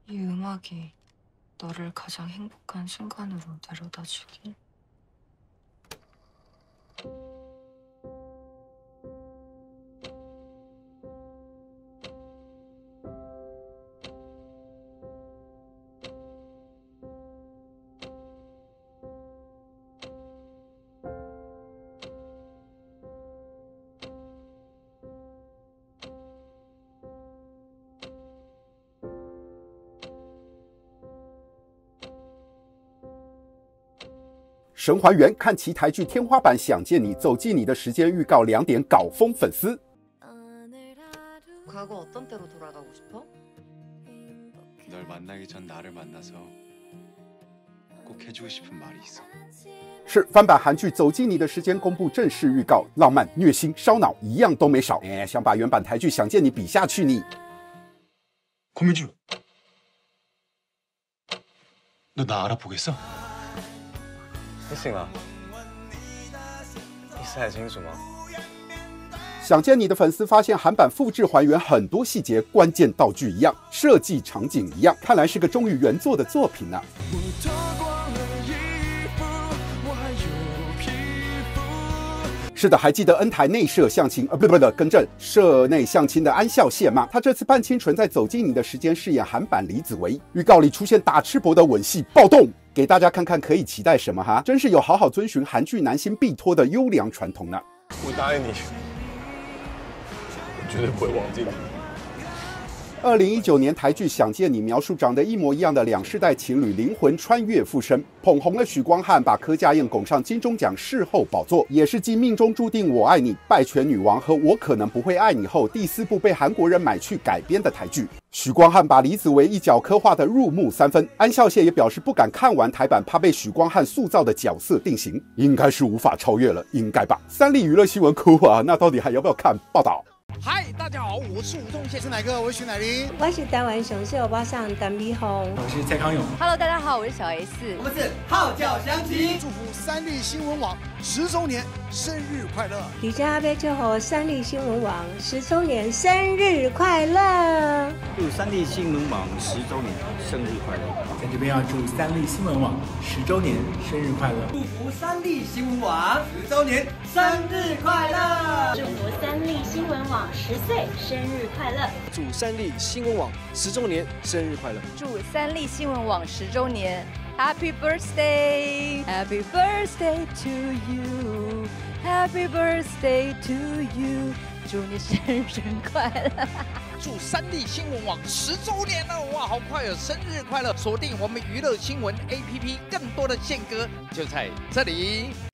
이 음악이 너를 가장 행복한 순간으로 데려다 주길. 神还原看其台剧天花板想见你走进你的时间预告2点搞疯粉丝。 과거 어떤 때로 돌아가고 싶어? 널 만나기 전 나를 만나서 꼭 해주고 싶은 말이 있어. 是翻版韩剧《走进你的时间》公布正式预告，浪漫、虐心、烧脑一样都没少。想把原版台剧《想见你》比下去你。 고민주, 너 나 알아보겠어? 不行啊，你猜得清楚吗？ 想见你的粉丝发现韩版复制还原很多细节，关键道具一样，设计场景一样，看来是个忠于原作的作品呢。是的，还记得 N 台内设相亲不，更正，社内相亲的安孝燮吗？他这次扮清纯，在走进你的时间饰演韩版李子维，预告里出现打赤膊的吻戏暴动，给大家看看可以期待什么哈？真是有好好遵循韩剧男星必托的优良传统呢。 我答应你，我绝对不会忘记你。 2019年台剧《想见你》描述长得一模一样的2世代情侣灵魂穿越附身，捧红了许光汉，把柯佳嬿拱上金钟奖视后宝座，也是继《命中注定我爱你》、《拜权女王》和《我可能不会爱你》后第4部被韩国人买去改编的台剧。许光汉把李子维一角刻画得入木3分，安孝燮也表示不敢看完台版，怕被许光汉塑造的角色定型，应该是无法超越了，应该吧？三立娱乐新闻哭啊，那到底还要不要看？报道。 嗨，大家好，我是吴宗宪，是哪个？我是许乃麟， 我是台湾雄狮欧巴桑陈美凤， 我是蔡康永。 Hello， 大家好，我是小 S， 我们是号角响起， 祝福三立新闻网10周年生日快乐！ 李家要祝福三立新闻网10周年生日快乐！ 祝三立新闻网10周年生日快乐！在这边要祝三立新闻网10周年生日快乐！ 祝福三立新闻网10周年生日快乐！ 祝福三立新闻网10岁生日快乐！ 祝三立新闻网10周年生日快乐！ 祝三立新闻网10周年 Happy birthday Happy birthday to you Happy birthday to you 祝你生日快乐！ 祝三立新闻网10周年了，哇，好快哦！生日快乐！锁定我们娱乐新闻 APP， 更多的宪歌就在这里。